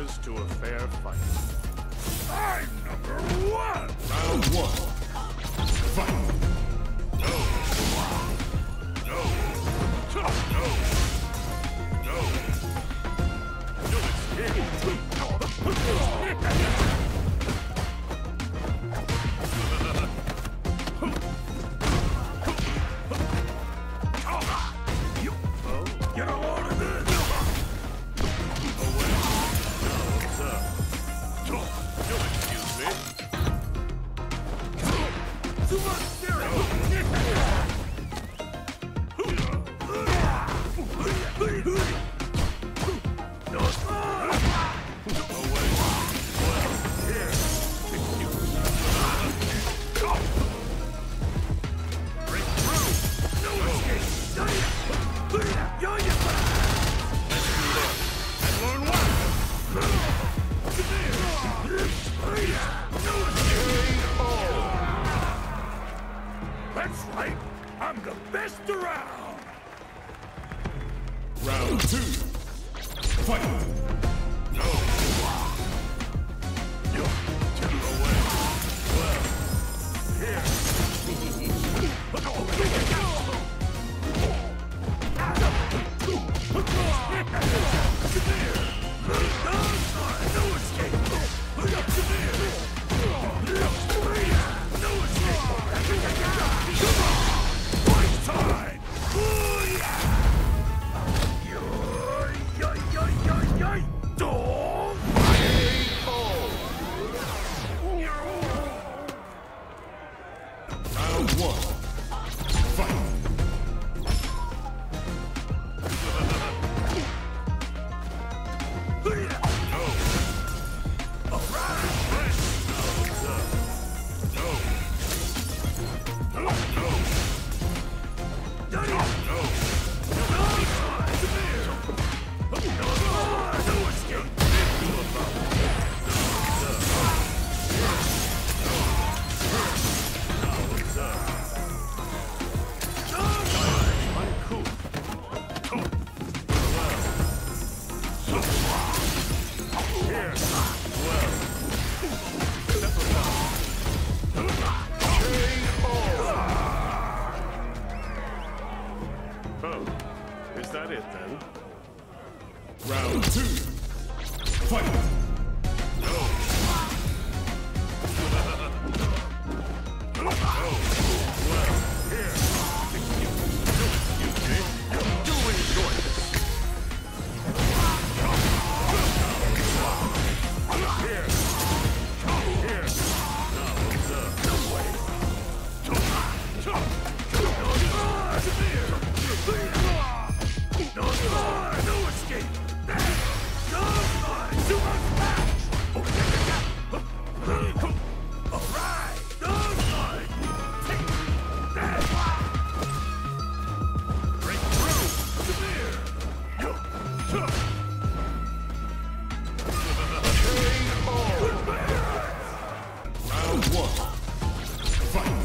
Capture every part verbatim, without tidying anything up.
Here's to a fair fight. I'm number one! Round one. Fight! No! No! No! No! No escape! Get a load of this! That's right! I'm the best around! Round two. Fight! No! You took away. Well, here. No escape! Time! Round one. Fight! Oh, is that it then? Round two. Fight! No! No! Well, here. Excuse me. Excuse me. Do enjoy this. Here. Here. Now, observe. No way. No escape! No Alright! Take that! Break through! Round one. Fight!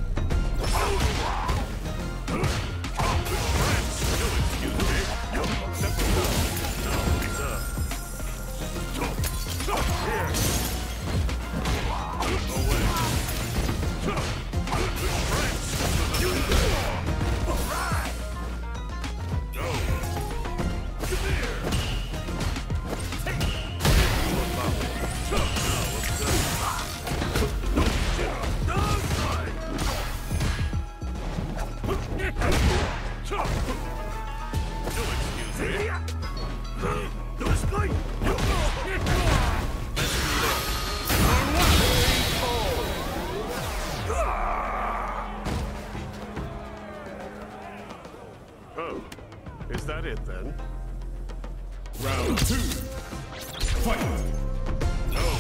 Oh, is that it then? Round two. Fight! No!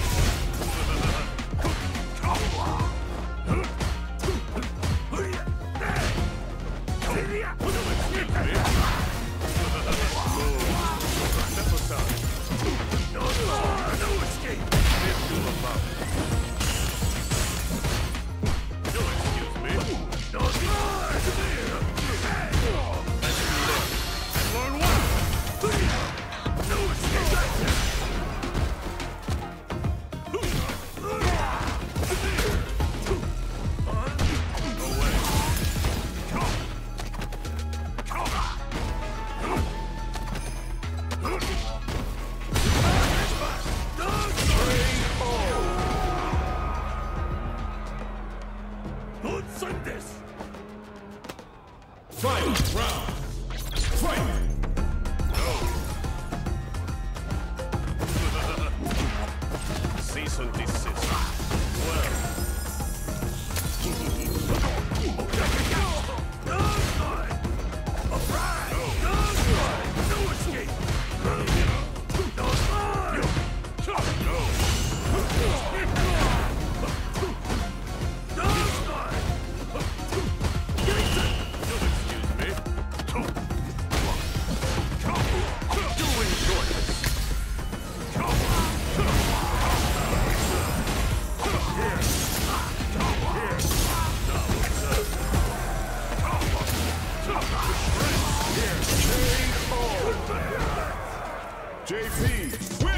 No escape! J P, win!